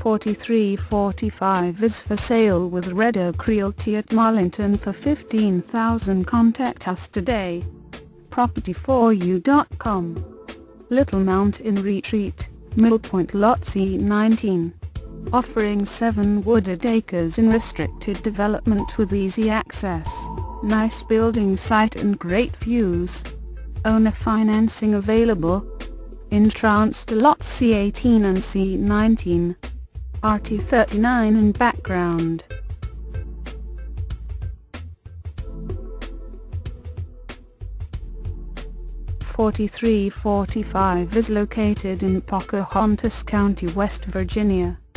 4345 is for sale with Red Oak Realty at Marlington for $15,000. Contact us today. Property4u.com. Little Mountain Retreat, Mill Point Lot C19. Offering 7 wooded acres in restricted development with easy access, nice building site and great views. Owner financing available. Entrance to Lot C18 and C19. RT39 and background. .4345 is located in Pocahontas County, West Virginia.